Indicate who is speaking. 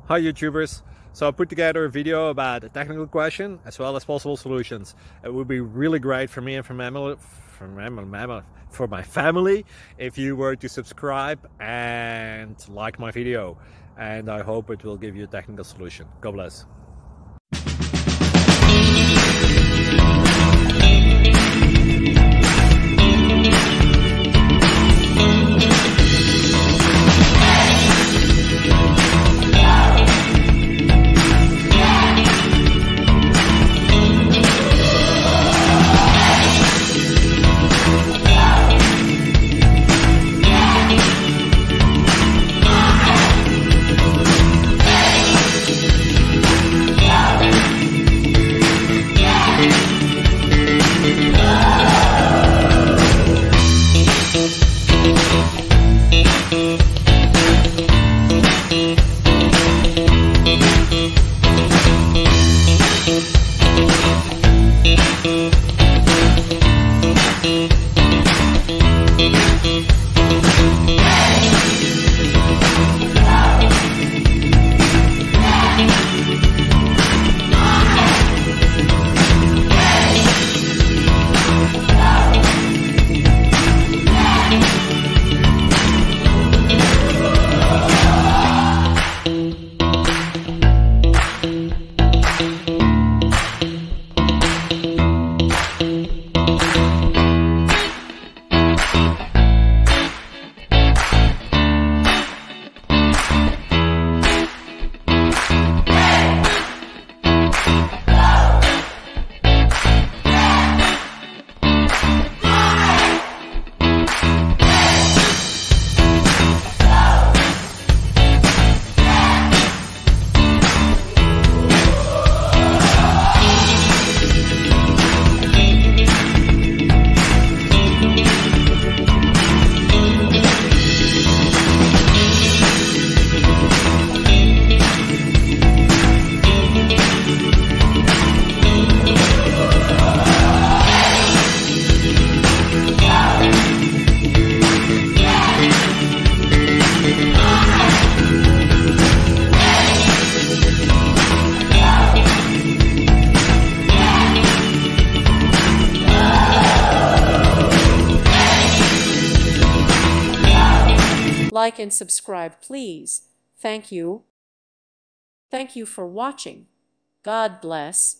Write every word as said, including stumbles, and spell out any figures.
Speaker 1: Hi YouTubers! So I put together a video about a technical question as well as possible solutions. It would be really great for me and for my, for my, for my family if you were to subscribe and like my video, and I hope it will give you a technical solution. God bless.
Speaker 2: Like and subscribe, please. Thank you. Thank you for watching. God bless.